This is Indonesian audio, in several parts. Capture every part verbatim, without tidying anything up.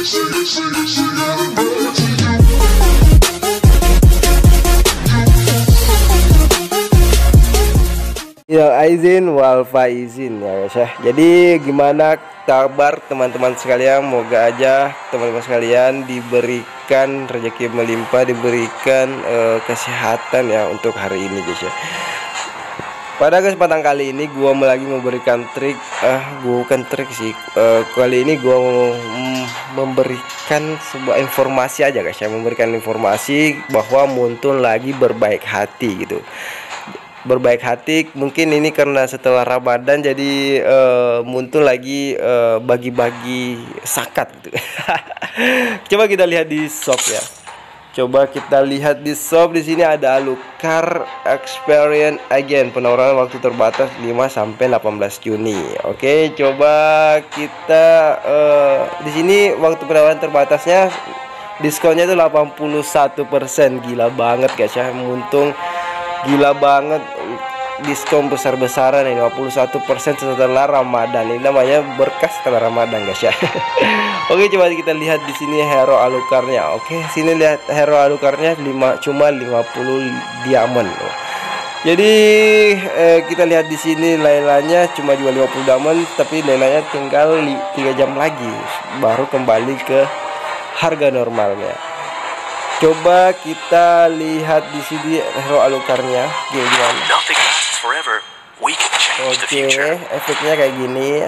Ya izin wal faizin ya guys ya. Jadi gimana kabar teman-teman sekalian? Moga aja teman-teman sekalian diberikan rezeki melimpah, diberikan uh, kesehatan ya untuk hari ini guys ya. Pada kesempatan kali ini gua mau lagi memberikan trik, ah uh, bukan trik sih. Uh, kali ini gua mau mm, memberikan sebuah informasi aja guys ya, memberikan informasi bahwa Muntun lagi berbaik hati gitu. Berbaik hati mungkin ini karena setelah Ramadan jadi uh, Muntun lagi bagi-bagi uh, zakat gitu. Coba kita lihat di shop ya. Coba kita lihat di shop, di sini ada Alucard Experience Agent, penawaran waktu terbatas lima sampai delapan belas Juni. Oke, coba kita uh, di sini waktu penawaran terbatasnya diskonnya itu delapan puluh satu persen. Gila banget guys ya, Muntun gila banget, diskon besar-besaran nih, lima puluh satu persen setelah Ramadan. Ini namanya berkah setelah Ramadan guys ya. Oke, coba kita lihat di sini hero Alucardnya. Oke, sini lihat hero Alucardnya lima cuma lima puluh diamond. Jadi eh, kita lihat di sini lailanya cuma juga lima puluh diamond, tapi lailanya tinggal tiga jam lagi baru kembali ke harga normalnya. Coba kita lihat di sini hero Alucardnya gimana. Oke, efeknya kayak gini.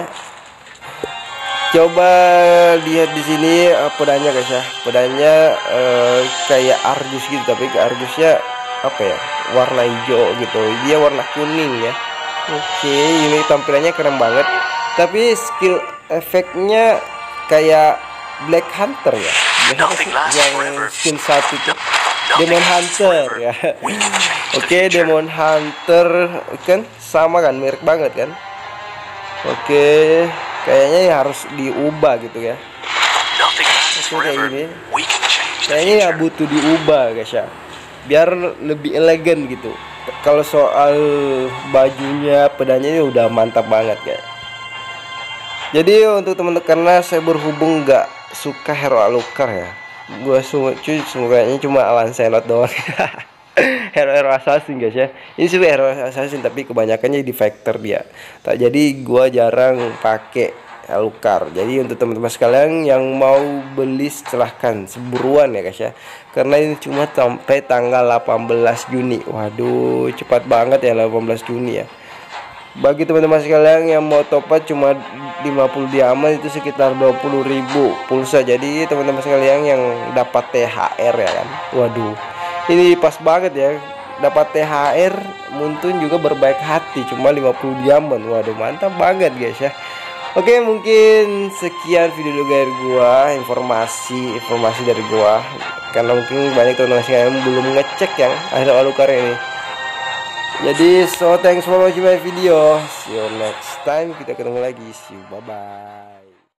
Coba lihat di sini uh, pedanya guys ya. Pedanya uh, kayak Argus gitu, tapi ke Argusnya apa ya? Warna hijau gitu. Dia warna kuning ya. Oke, ini tampilannya keren banget. Tapi skill efeknya kayak Black Hunter ya. Yang skin satu itu Demon Hunter ya. Oke, Demon Hunter kan sama kan, mirip banget kan. Oke, kayaknya ya harus diubah gitu ya. Oke, kayak gini kayaknya ya butuh diubah guys ya, biar lebih elegan gitu. Kalau soal bajunya, pedanya ini udah mantap banget guys. Jadi untuk teman-teman, karena saya berhubung nggak suka hero Alucard ya, gua semua cuy semuanya cuma Lancelot doang. Hero-hero assassin guys ya. Ini sih hero assassin tapi kebanyakannya di factor dia. Tak jadi gua jarang pakai Alucard. Jadi untuk teman-teman sekalian yang mau beli silahkan seburuan ya guys ya. Karena ini cuma sampai tanggal delapan belas Juni. Waduh, cepat banget ya delapan belas Juni ya. Bagi teman-teman sekalian yang mau top up cuma lima puluh diamond itu sekitar dua puluh ribu pulsa. Jadi teman-teman sekalian yang dapat T H R ya kan. Waduh, ini pas banget ya, dapat T H R. Muntun juga berbaik hati cuma lima puluh diamond. Waduh, mantap banget guys ya. Oke, mungkin sekian video dari gua, informasi informasi dari gua, karena mungkin banyak teman-teman sekalian belum ngecek yang ada Alucard ini. Jadi so thanks for watching my video. See you next time. Kita ketemu lagi. See you. Bye bye.